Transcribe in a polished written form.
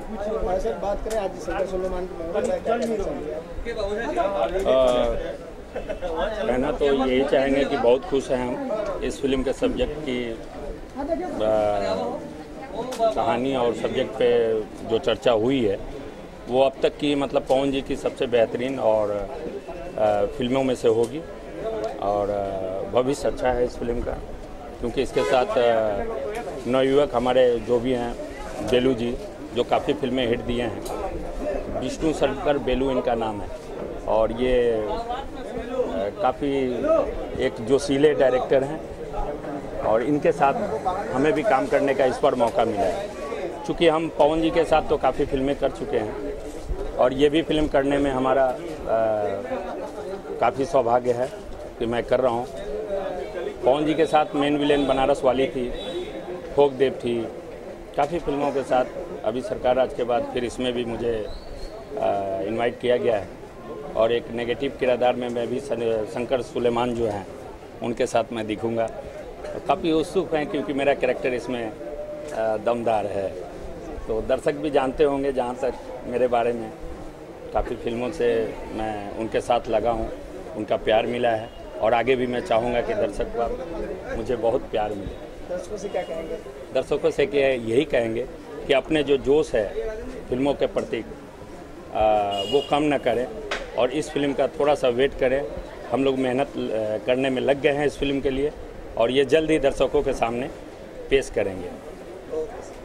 बात करें आज शंकर सुलेमान कहना तो यही चाहेंगे कि बहुत खुश हैं हम इस फिल्म के सब्जेक्ट की कहानी और सब्जेक्ट पे जो चर्चा हुई है वो अब तक की मतलब पवन जी की सबसे बेहतरीन और फिल्मों में से होगी। और भविष्य अच्छा है इस फिल्म का, क्योंकि इसके साथ नवयुवक हमारे जो भी हैं, बेलू जी जो काफ़ी फिल्में हिट दिए हैं, विष्णु शंकर बेलू इनका नाम है। और ये काफ़ी एक जोशीले डायरेक्टर हैं और इनके साथ हमें भी काम करने का इस पर मौका मिला है। चूँकि हम पवन जी के साथ तो काफ़ी फिल्में कर चुके हैं और ये भी फिल्म करने में हमारा काफ़ी सौभाग्य है कि मैं कर रहा हूँ। पवन जी के साथ मेन विलेन बनारस वाली थी, फोक देव थी, काफ़ी फिल्मों के साथ। अभी सरकार राज के बाद फिर इसमें भी मुझे इनवाइट किया गया है और एक नेगेटिव किरदार में मैं भी शंकर सुलेमान जो हैं उनके साथ मैं दिखूंगा। काफ़ी उत्सुक हैं क्योंकि मेरा कैरेक्टर इसमें दमदार है। तो दर्शक भी जानते होंगे, जहाँ तक मेरे बारे में काफ़ी फिल्मों से मैं उनके साथ लगा हूँ, उनका प्यार मिला है और आगे भी मैं चाहूँगा कि दर्शक का मुझे बहुत प्यार मिले। दर्शकों से क्या कहेंगे? दर्शकों से यही कहेंगे कि अपने जो जोश है फिल्मों के प्रति वो कम न करें और इस फिल्म का थोड़ा सा वेट करें। हम लोग मेहनत करने में लग गए हैं इस फिल्म के लिए और ये जल्द ही दर्शकों के सामने पेश करेंगे।